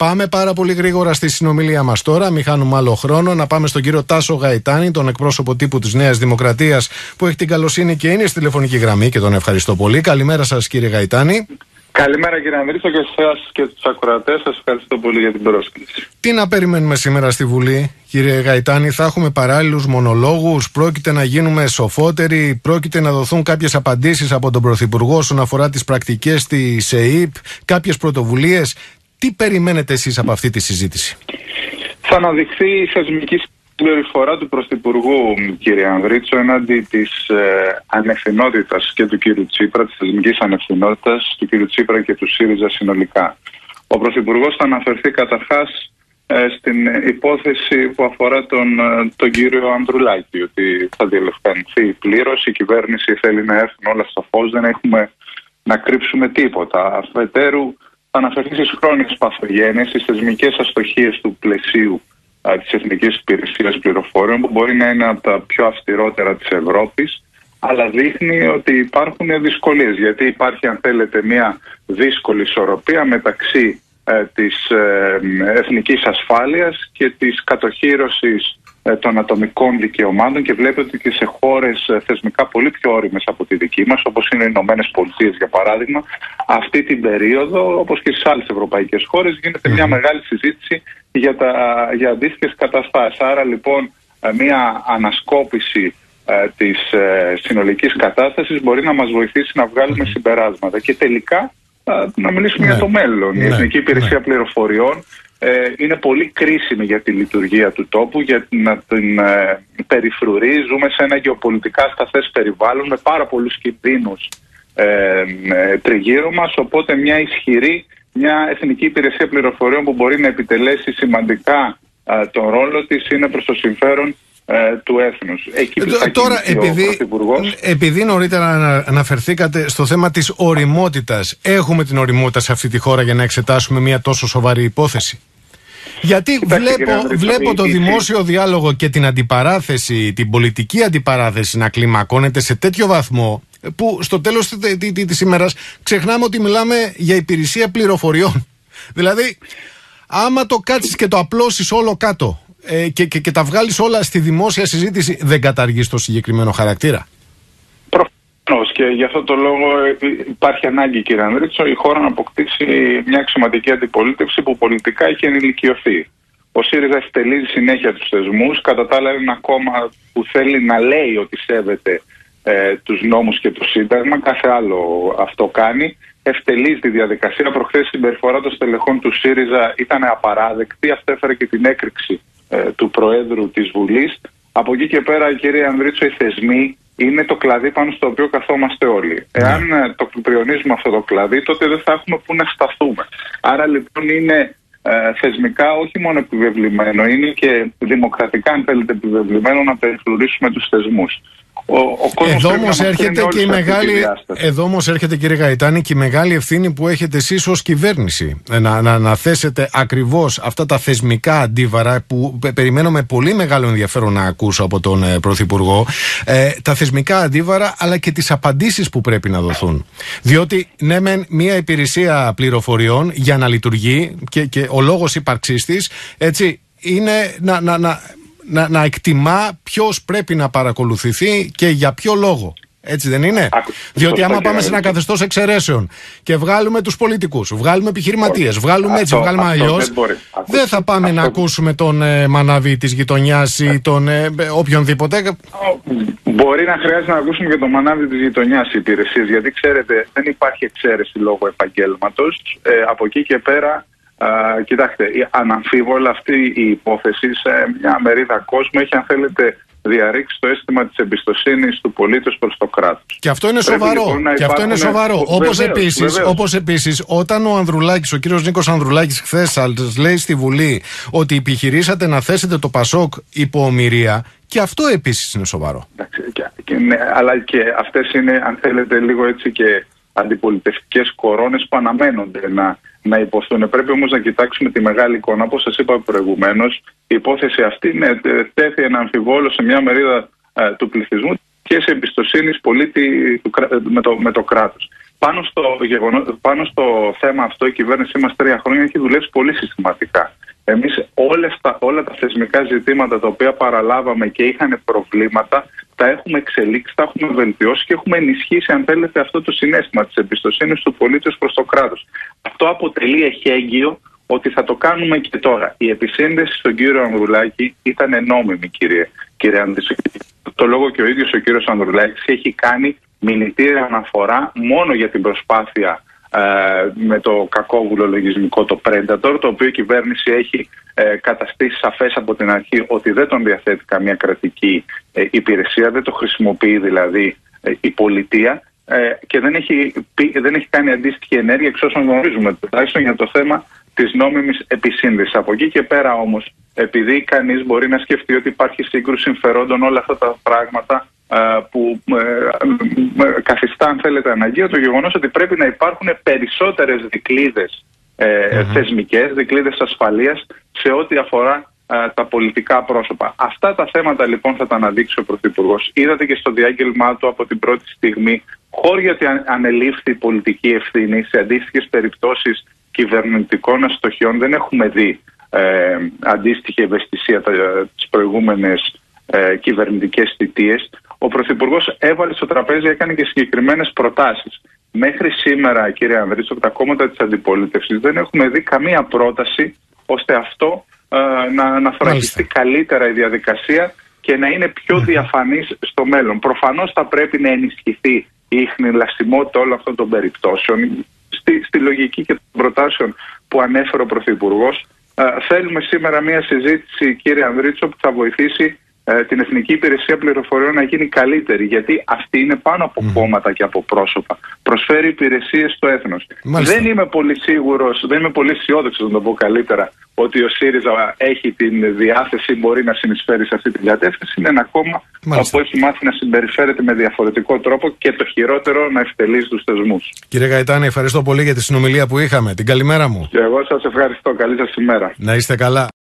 Πάμε πάρα πολύ γρήγορα στη συνομιλία μας τώρα. Μην χάνουμε άλλο χρόνο. Να πάμε στον κύριο Τάσο Γαϊτάνη, τον εκπρόσωπο τύπου της Νέας Δημοκρατίας, που έχει την καλοσύνη και είναι στη τηλεφωνική γραμμή και τον ευχαριστώ πολύ. Καλημέρα σας, κύριε Γαϊτάνη. Καλημέρα, κύριε Ανδρίτο, και εσάς και τους ακροατές. Σας ευχαριστώ πολύ για την πρόσκληση. Τι να περιμένουμε σήμερα στη Βουλή, κύριε Γαϊτάνη? Θα έχουμε παράλληλους μονολόγους? Πρόκειται να γίνουμε σοφότεροι? Πρόκειται να δοθούν κάποιες απαντήσεις από τον Πρωθυπουργό όσον αφορά τις πρακτικές της ΕΕΠ? Κάποιες πρωτοβουλίες? Τι περιμένετε εσείς από αυτή τη συζήτηση? Θα αναδειχθεί η θεσμική συμπεριφορά του Πρωθυπουργού, κύριε Ανδρίτσο, έναντι της ανευθυνότητας και του κύριου Τσίπρα, της θεσμικής ανευθυνότητας του κύριου Τσίπρα και του ΣΥΡΙΖΑ συνολικά. Ο Πρωθυπουργός θα αναφερθεί καταρχάς στην υπόθεση που αφορά τον κύριο Ανδρουλάκη, ότι θα διελευκανθεί πλήρως, η κυβέρνηση θέλει να έρθουν όλα στο φως, δεν έχουμε να κρύψουμε τίποτα. Αφετέρου, θα αναφερθεί στις χρόνιες παθογένειες, στις θεσμικές αστοχίες του πλαισίου της Εθνικής Υπηρεσίας Πληροφοριών, που μπορεί να είναι από τα πιο αυστηρότερα της Ευρώπης, αλλά δείχνει ότι υπάρχουν δυσκολίες, γιατί υπάρχει, αν θέλετε, μια δύσκολη ισορροπία μεταξύ της εθνικής ασφάλειας και της κατοχύρωσης των ατομικών δικαιωμάτων, και βλέπετε ότι και σε χώρες θεσμικά πολύ πιο όριμες από τη δική μας, όπως είναι οι Ηνωμένες Πολιτείες για παράδειγμα, αυτή την περίοδο, όπως και στις άλλες ευρωπαϊκές χώρες, γίνεται μια μεγάλη συζήτηση για αντίστοιχες καταστάσεις. Άρα λοιπόν μια ανασκόπηση της συνολικής κατάστασης μπορεί να μας βοηθήσει να βγάλουμε συμπεράσματα και τελικά να μιλήσουμε για το μέλλον. Η Εθνική Υπηρεσία Πληροφοριών είναι πολύ κρίσιμη για τη λειτουργία του τόπου, για να την περιφρουρεί. Ζούμε σε ένα γεωπολιτικά σταθές περιβάλλον με πάρα πολλούς κινδύνους τριγύρω μας, οπότε μια Εθνική Υπηρεσία Πληροφοριών που μπορεί να επιτελέσει σημαντικά τον ρόλο της είναι προς το συμφέρον του έθνους. Τώρα, επειδή νωρίτερα αναφερθήκατε στο θέμα της ωριμότητας, έχουμε την ωριμότητα σε αυτή τη χώρα για να εξετάσουμε μια τόσο σοβαρή υπόθεση? Γιατί βλέπω το δημόσιο διάλογο και την αντιπαράθεση, την πολιτική αντιπαράθεση να κλιμακώνεται σε τέτοιο βαθμό, που στο τέλος της ημέρας ξεχνάμε ότι μιλάμε για υπηρεσία πληροφοριών. Δηλαδή, άμα το κάτσεις και το απλώσεις όλο κάτω και τα βγάλεις όλα στη δημόσια συζήτηση, δεν καταργείς το συγκεκριμένο χαρακτήρα? Προφανώς, και γι' αυτό το λόγο υπάρχει ανάγκη, κύριε Ανδρίτσο, η χώρα να αποκτήσει μια αξιωματική αντιπολίτευση που πολιτικά έχει ενηλικιωθεί. Ο ΣΥΡΙΖΑ ευτελίζει συνέχεια τους θεσμούς, κατά τα άλλα είναι ένα κόμμα που θέλει να λέει ότι σέβεται τους νόμους και το Σύνταγμα, κάθε άλλο αυτό κάνει. Ευτελίζει τη διαδικασία. Προχθές η συμπεριφορά των στελεχών του ΣΥΡΙΖΑ ήταν απαράδεκτη. Αυτό έφερε και την έκρηξη του Προέδρου της Βουλής. Από εκεί και πέρα, κύριε Ανδρίτσο, οι θεσμοί είναι το κλαδί πάνω στο οποίο καθόμαστε όλοι. Εάν το πριονίζουμε αυτό το κλαδί, τότε δεν θα έχουμε πού να σταθούμε. Άρα λοιπόν είναι θεσμικά όχι μόνο επιβεβλημένο, είναι και δημοκρατικά, αν θέλετε, επιβεβλημένο να περιφρουρήσουμε τους θεσμούς. Εδώ όμως έρχεται, κύριε Γαϊτάνη, και η μεγάλη ευθύνη που έχετε εσείς ως κυβέρνηση να θέσετε ακριβώς αυτά τα θεσμικά αντίβαρα που περιμένω με πολύ μεγάλο ενδιαφέρον να ακούσω από τον Πρωθυπουργό, τα θεσμικά αντίβαρα αλλά και τις απαντήσεις που πρέπει να δοθούν. Διότι ναι, μεν μια υπηρεσία πληροφοριών για να λειτουργεί και ο λόγος ύπαρξής της, έτσι, είναι να εκτιμά ποιος πρέπει να παρακολουθηθεί και για ποιο λόγο. Έτσι δεν είναι? Διότι άμα πάμε σε ένα καθεστώς εξαιρέσεων και βγάλουμε τους πολιτικούς, βγάλουμε επιχειρηματίες, βγάλουμε έτσι, βγάλουμε αλλιώς, δεν θα πάμε να ακούσουμε τον μανάβη της γειτονιάς ή τον οποιονδήποτε. Μπορεί να χρειάζεται να ακούσουμε και τον μανάβη της γειτονιάς οι υπηρεσίες, γιατί ξέρετε δεν υπάρχει εξαίρεση λόγω επαγγέλματος. Από εκεί και πέρα, κοιτάξτε, αναμφίβολα αυτή η υπόθεση σε μια μερίδα κόσμου έχει, αν θέλετε, διαρρήξει το αίσθημα της εμπιστοσύνης του πολίτη προς το κράτος. Και αυτό είναι σοβαρό. Όπως επίσης, όταν ο Ανδρουλάκης, ο κύριος Νίκος Ανδρουλάκης, χθες σας λέει στη Βουλή ότι επιχειρήσατε να θέσετε το ΠΑΣΟΚ υπό ομηρία, και αυτό επίσης είναι σοβαρό. Ναι, αλλά και αυτές είναι, αν θέλετε, λίγο έτσι και αντιπολιτευτικές κορώνες που αναμένονται να υποθούν. Πρέπει όμως να κοιτάξουμε τη μεγάλη εικόνα. Όπως σας είπα προηγουμένως, η υπόθεση αυτή τέθη ένα αμφιβόλο σε μια μερίδα του πληθυσμού και σε εμπιστοσύνη πολίτη με το κράτος. Πάνω στο θέμα αυτό η κυβέρνησή μας 3 χρόνια έχει δουλέψει πολύ συστηματικά. Εμείς όλα τα θεσμικά ζητήματα τα οποία παραλάβαμε και είχαν προβλήματα, τα έχουμε εξελίξει, τα έχουμε βελτιώσει και έχουμε ενισχύσει, αν θέλετε, αυτό το συναίσθημα της εμπιστοσύνης του πολίτη προς το κράτος. Αυτό αποτελεί εχέγγυο ότι θα το κάνουμε και τώρα. Η επισύνδεση στον κύριο Ανδρουλάκη ήταν νόμιμη, κύριε Ανδρουλάκη. Το λόγο και ο ίδιος ο κύριος Ανδρουλάκης έχει κάνει μηνυτήρια αναφορά μόνο για την προσπάθεια με το κακόβουλο λογισμικό, το Predator, το οποίο η κυβέρνηση έχει καταστήσει σαφές από την αρχή ότι δεν τον διαθέτει καμία κρατική υπηρεσία, δεν το χρησιμοποιεί δηλαδή η πολιτεία και δεν έχει κάνει αντίστοιχη ενέργεια εξ όσων γνωρίζουμε, τουλάχιστον για το θέμα της νόμιμης επισύνδεσης. Από εκεί και πέρα όμως, επειδή κανείς μπορεί να σκεφτεί ότι υπάρχει σύγκρουση συμφερόντων, όλα αυτά τα πράγματα που καθιστά, αν θέλετε, αναγκαίο το γεγονός ότι πρέπει να υπάρχουν περισσότερες δικλείδες θεσμικές, δικλείδες ασφαλείας σε ό,τι αφορά τα πολιτικά πρόσωπα. Αυτά τα θέματα λοιπόν θα τα αναδείξει ο Πρωθυπουργός. Είδατε και στο διάγγελμά του από την πρώτη στιγμή, χώρια ότι ανελήφθη πολιτική ευθύνη σε αντίστοιχες περιπτώσεις κυβερνητικών αστοχιών. Δεν έχουμε δει αντίστοιχη ευαισθησία τις προηγούμενες κυβερνητικές θητείες. Ο Πρωθυπουργός έβαλε στο τραπέζι, έκανε και συγκεκριμένες προτάσεις. Μέχρι σήμερα, κύριε Ανδρήτσο, από τα κόμματα της αντιπολίτευσης δεν έχουμε δει καμία πρόταση ώστε αυτό να φραγιστεί καλύτερα η διαδικασία και να είναι πιο διαφανής στο μέλλον. Προφανώς θα πρέπει να ενισχυθεί η ιχνηλασιμότητα όλων αυτών των περιπτώσεων. Στη λογική και των προτάσεων που ανέφερε ο Πρωθυπουργός, θέλουμε σήμερα μια συζήτηση, κύριε Ανδρήτσο, που θα βοηθήσει την Εθνική Υπηρεσία Πληροφοριών να γίνει καλύτερη, γιατί αυτή είναι πάνω από κόμματα και από πρόσωπα. Προσφέρει υπηρεσίες στο έθνος. Δεν είμαι πολύ σίγουρος, δεν είμαι πολύ αισιόδοξος, να το πω καλύτερα, ότι ο ΣΥΡΙΖΑ έχει την διάθεση, μπορεί να συνεισφέρει σε αυτή την κατεύθυνση. Είναι ένα κόμμα που έχει μάθει να συμπεριφέρεται με διαφορετικό τρόπο και το χειρότερο να ευτελίζει τους θεσμούς. Κύριε Γαϊτάνη, ευχαριστώ πολύ για τη συνομιλία που είχαμε. Την καλημέρα μου. Και εγώ σας ευχαριστώ. Καλή σας ημέρα. Να είστε καλά.